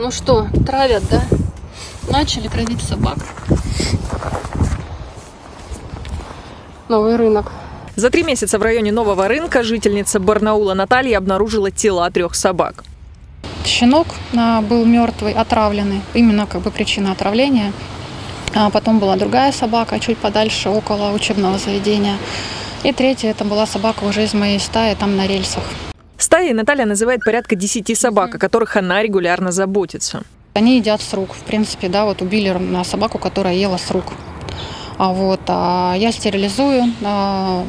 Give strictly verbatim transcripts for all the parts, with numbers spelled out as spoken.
Ну что, травят, да? Начали травить собак. Новый рынок. За три месяца в районе Нового рынка жительница Барнаула Наталья обнаружила тела трех собак. Щенок был мертвый, отравленный. Именно как бы причина отравления. А потом была другая собака, чуть подальше, около учебного заведения. И третья, это была собака уже из моей стаи, там на рельсах. Стаей Наталья называет порядка десяти собак, о которых она регулярно заботится. Они едят с рук. В принципе, да, вот убили собаку, которая ела с рук. А вот, а я стерилизую, а,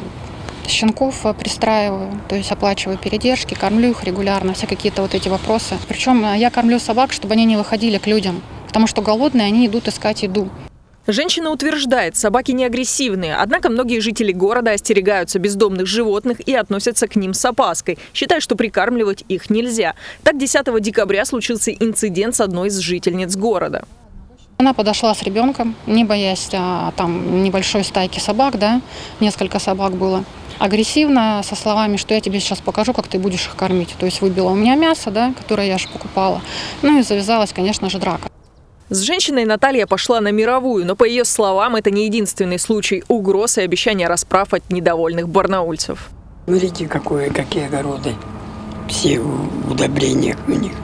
щенков пристраиваю, то есть оплачиваю передержки, кормлю их регулярно, все какие-то вот эти вопросы. Причем я кормлю собак, чтобы они не выходили к людям, потому что голодные, они идут искать еду. Женщина утверждает, собаки не агрессивные, однако многие жители города остерегаются бездомных животных и относятся к ним с опаской, считая, что прикармливать их нельзя. Так, десятого декабря случился инцидент с одной из жительниц города. Она подошла с ребенком, не боясь а, там небольшой стайки собак, да, несколько собак было. Агрессивно, со словами, что я тебе сейчас покажу, как ты будешь их кормить. То есть выбила у меня мясо, да, которое я же покупала. Ну и завязалась, конечно же, драка. С женщиной Наталья пошла на мировую, но, по ее словам, это не единственный случай угроз и обещания расправ от недовольных барнаульцев. Смотрите, какое, какие огороды. Все удобрения у них.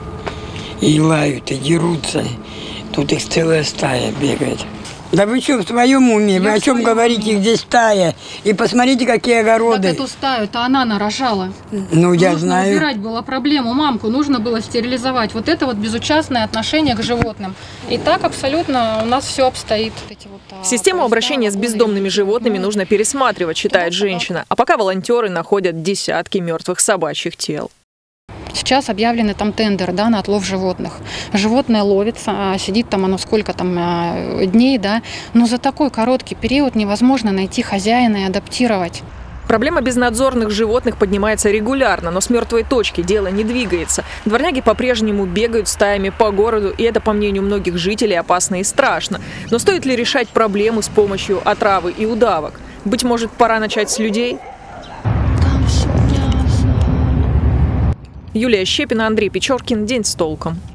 И лают, и дерутся. Тут их целая стая бегает. Да вы что, в своем уме? Вы о чем говорите? Уме. Здесь стая. И посмотрите, какие огороды. Так эту стаю-то она нарожала. Ну, я нужно знаю. Убирать было проблему. Мамку нужно было стерилизовать. Вот это вот безучастное отношение к животным. И так абсолютно у нас все обстоит. Систему обращения с бездомными животными нужно пересматривать, считает женщина. А пока волонтеры находят десятки мертвых собачьих тел. Сейчас объявлены там тендер, да, на отлов животных. Животное ловится, сидит там оно сколько там дней, да, но за такой короткий период невозможно найти хозяина и адаптировать. Проблема безнадзорных животных поднимается регулярно, но с мертвой точки дело не двигается. Дворняги по-прежнему бегают стаями по городу, и это, по мнению многих жителей, опасно и страшно. Но стоит ли решать проблему с помощью отравы и удавок? Быть может, пора начать с людей? Юлия Щепина, Андрей Печоркин. День с толком.